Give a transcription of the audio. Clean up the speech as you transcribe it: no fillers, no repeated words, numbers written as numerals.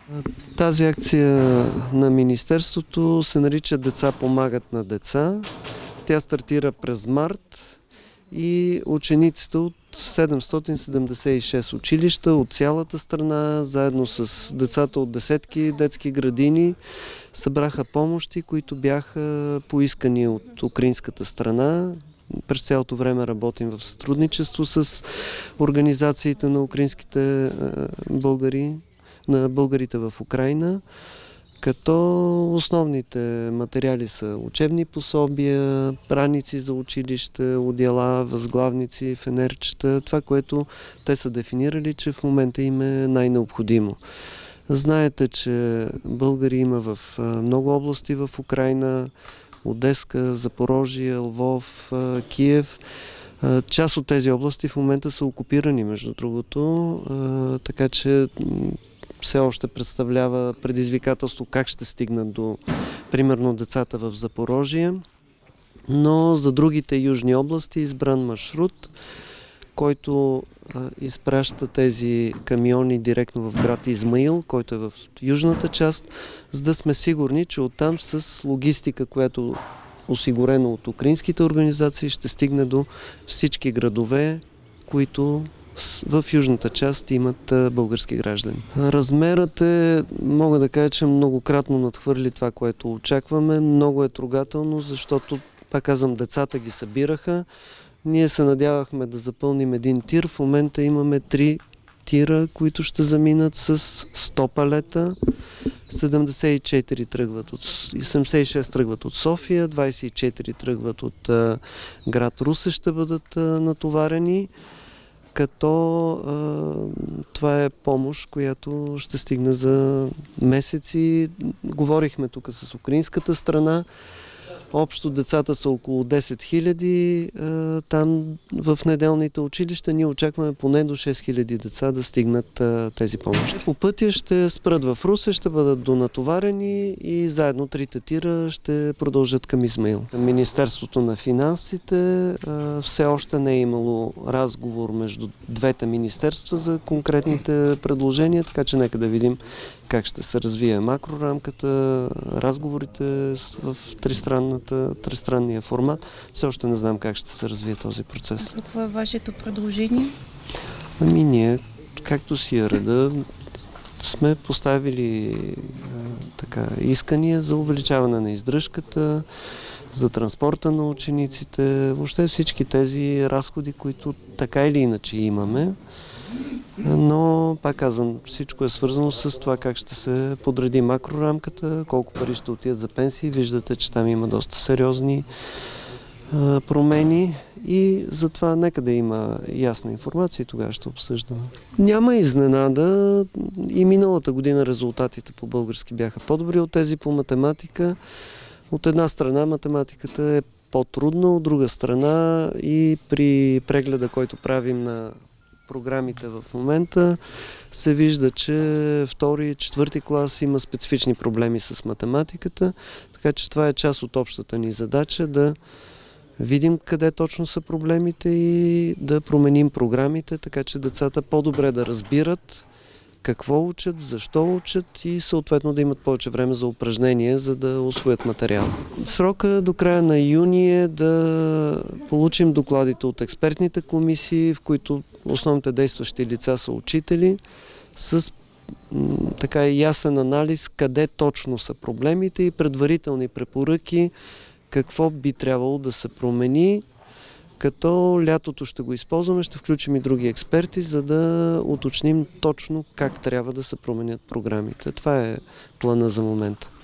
Тази акция на Министерството се нарича "Деца помагат на деца". Тя стартира през март и учениците от 776 училища от цялата страна, заедно с децата от десетки детски градини, събраха помощи, които бяха поискани от украинската страна. През цялото време работим в сътрудничество с организациите на украинските българи, на българите в Украйна, като основните материали са учебни пособия, праници за училище, одеяла, възглавници, фенерчета, това, което те са дефинирали, че в момента им е най-необходимо. Знаете, че българи има в много области в Украйна: Одеска, Запорожие, Лвов, Киев. Част от тези области в момента са окупирани, между другото, така че все още представлява предизвикателство как ще стигнат до, примерно, децата в Запорожие. Но за другите южни области е избран маршрут, който изпраща тези камиони директно в град Измаил, който е в южната част, за да сме сигурни, че оттам с логистика, която осигурена от украинските организации, ще стигне до всички градове, които в южната част имат български граждани. Размерът е, мога да кажа, че многократно надхвърли това, което очакваме. Много е трогателно, защото, пак казвам, децата ги събираха. Ние се надявахме да запълним един тир. В момента имаме 3 тира, които ще заминат с 100 палета. 76 тръгват от София, 24 тръгват от град Русе, ще бъдат натоварени, като това е помощ, която ще стигне за месеци. Говорихме тук с украинската страна. Общо децата са около 10 хиляди. Там в неделните училища ние очакваме поне до 6 хиляди деца да стигнат тези помощи. По пътя ще спрат в Русе, ще бъдат донатоварени и заедно 3 тира ще продължат към Измаил. Министерството на финансите все още не е имало разговор между двете министерства за конкретните предложения, така че нека да видим как ще се развие макрорамката, разговорите в тристранния формат. Все още не знам как ще се развие този процес. Какво е вашето предложение? Ние, както си е реда, сме поставили искания за увеличаване на издръжката, за транспорта на учениците, въобще всички тези разходи, които така или иначе имаме. Но, пак казвам, всичко е свързано с това как ще се подреди макрорамката, колко пари ще отидат за пенсии. Виждате, че там има доста сериозни промени и затова нека да има ясна информация и тогава ще обсъждаме. Няма изненада. И миналата година резултатите по български бяха по-добри от тези по математика. От една страна математиката е по-трудна, от друга страна и при прегледа, който правим на програмите в момента, се вижда, че 2 и 4 клас има специфични проблеми с математиката, така че това е част от общата ни задача да видим къде точно са проблемите и да променим програмите, така че децата по-добре да разбират какво учат, защо учат и съответно да имат повече време за упражнения, за да усвоят материал. Срока до края на юни е да получим докладите от експертните комисии, в които основните действащи лица са учители, с ясен анализ къде точно са проблемите и предварителни препоръки какво би трябвало да се промени, като лятото ще го използваме, ще включим и други експерти, за да уточним точно как трябва да се променят програмите. Това е плана за момента.